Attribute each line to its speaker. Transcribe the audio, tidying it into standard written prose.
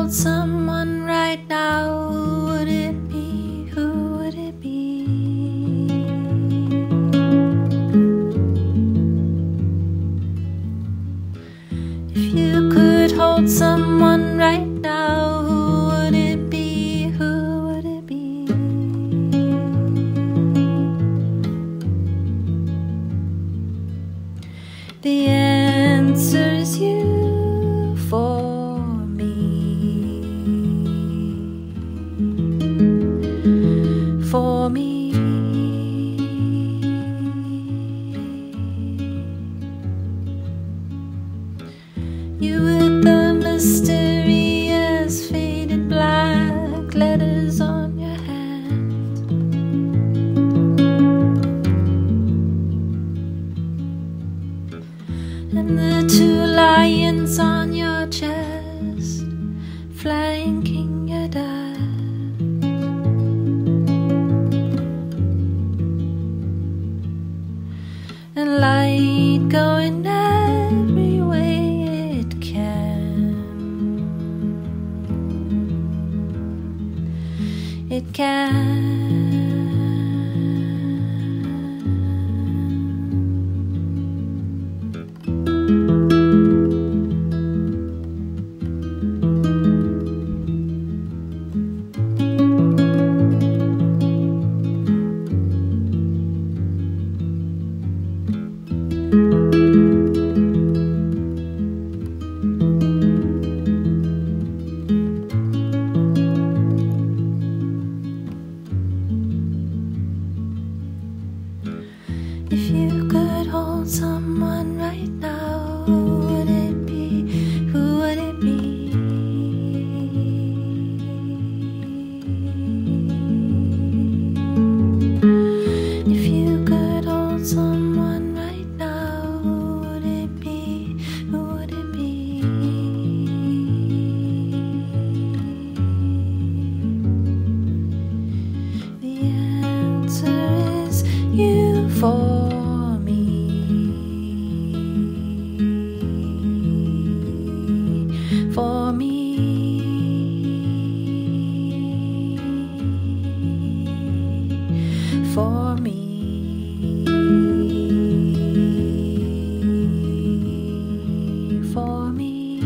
Speaker 1: hold someone right now, who would it be? Who would it be? If you could hold someone right now, who would it be? Who would it be? The answer is you for me, for me. You with the mysterious faded black letters on your hand, and the two lions on your chest flanking your dad, and light going every way it can. It can. If you could hold someone right now, who would it be? Who would it be? If you could hold someone right now, who would it be? Who would it be? The answer is you for for me, for me, for me.